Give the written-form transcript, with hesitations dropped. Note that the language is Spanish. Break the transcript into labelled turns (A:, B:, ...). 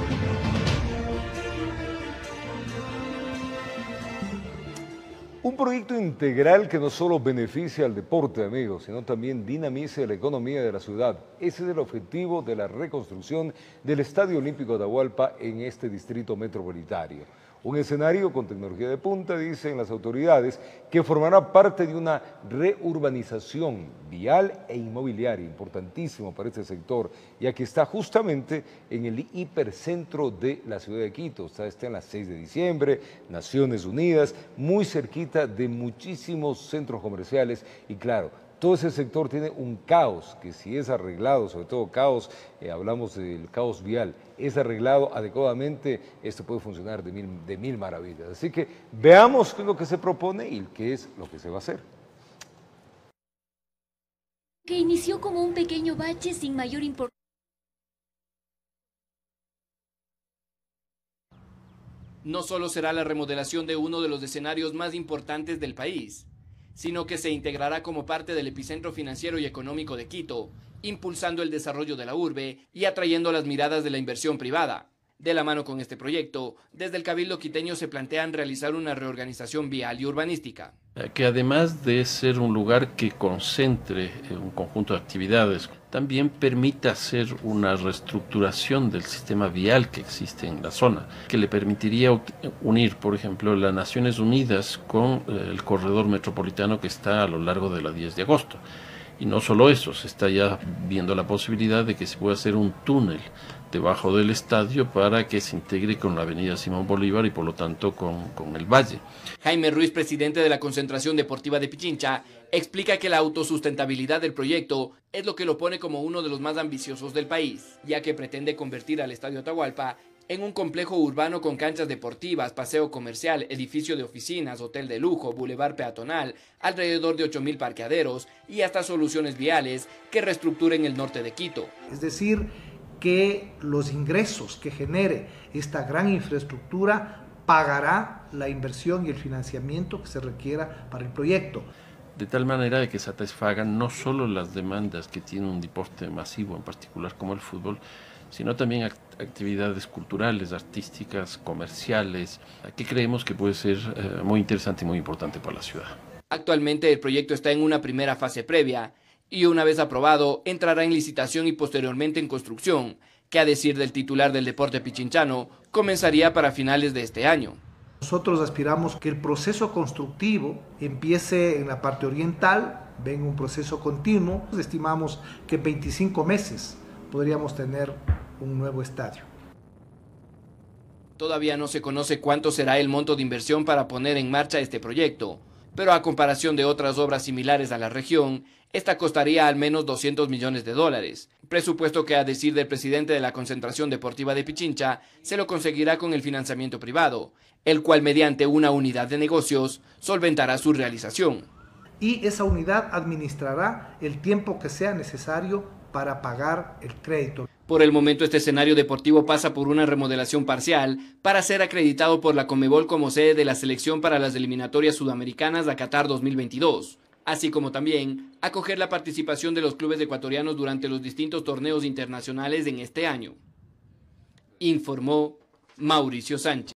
A: Un proyecto integral que no solo beneficia al deporte, amigos, sino también dinamice la economía de la ciudad. Ese es el objetivo de la reconstrucción del Estadio Olímpico de Atahualpa en este distrito metropolitano. Un escenario con tecnología de punta, dicen las autoridades, que formará parte de una reurbanización vial e inmobiliaria, importantísimo para este sector, ya que está justamente en el hipercentro de la ciudad de Quito. Está en la 6 de diciembre, Naciones Unidas, muy cerquita de muchísimos centros comerciales y claro, todo ese sector tiene un caos que si es arreglado, sobre todo caos, hablamos del caos vial, es arreglado adecuadamente, esto puede funcionar de mil maravillas. Así que veamos qué es lo que se propone y qué es lo que se va a hacer.
B: Que inició como un pequeño bache sin mayor importancia.
C: No solo será la remodelación de uno de los escenarios más importantes del país, sino que se integrará como parte del epicentro financiero y económico de Quito, impulsando el desarrollo de la urbe y atrayendo las miradas de la inversión privada. De la mano con este proyecto, desde el Cabildo quiteño se plantean realizar una reorganización vial y urbanística.
D: Que además de ser un lugar que concentre un conjunto de actividades, también permita hacer una reestructuración del sistema vial que existe en la zona, que le permitiría unir, por ejemplo, las Naciones Unidas con el corredor metropolitano que está a lo largo de la 10 de agosto. Y no solo eso, se está ya viendo la posibilidad de que se pueda hacer un túnel debajo del estadio para que se integre con la avenida Simón Bolívar y por lo tanto con el valle.
C: Jaime Ruiz, presidente de la Concentración Deportiva de Pichincha, explica que la autosustentabilidad del proyecto es lo que lo pone como uno de los más ambiciosos del país, ya que pretende convertir al Estadio Atahualpa en un complejo urbano con canchas deportivas, paseo comercial, edificio de oficinas, hotel de lujo, bulevar peatonal, alrededor de 8.000 parqueaderos y hasta soluciones viales que reestructuren el norte de Quito.
E: Es decir, que los ingresos que genere esta gran infraestructura pagará la inversión y el financiamiento que se requiera para el proyecto.
D: De tal manera de que satisfagan no solo las demandas que tiene un deporte masivo, en particular como el fútbol, sino también actividades culturales, artísticas, comerciales, que creemos que puede ser muy interesante y muy importante para la ciudad.
C: Actualmente el proyecto está en una primera fase previa y una vez aprobado entrará en licitación y posteriormente en construcción, que a decir del titular del deporte pichinchano, comenzaría para finales de este año.
E: Nosotros aspiramos que el proceso constructivo empiece en la parte oriental, venga un proceso continuo. Estimamos que en 25 meses podríamos tener un nuevo estadio.
C: Todavía no se conoce cuánto será el monto de inversión para poner en marcha este proyecto, pero a comparación de otras obras similares a la región, esta costaría al menos $200 millones, presupuesto que a decir del presidente de la Concentración Deportiva de Pichincha, se lo conseguirá con el financiamiento privado, el cual mediante una unidad de negocios solventará su realización.
E: Y esa unidad administrará el tiempo que sea necesario para pagar el crédito.
C: Por el momento este escenario deportivo pasa por una remodelación parcial para ser acreditado por la Conmebol como sede de la selección para las eliminatorias sudamericanas a Qatar 2022, así como también acoger la participación de los clubes ecuatorianos durante los distintos torneos internacionales en este año. Informó Mauricio Sánchez.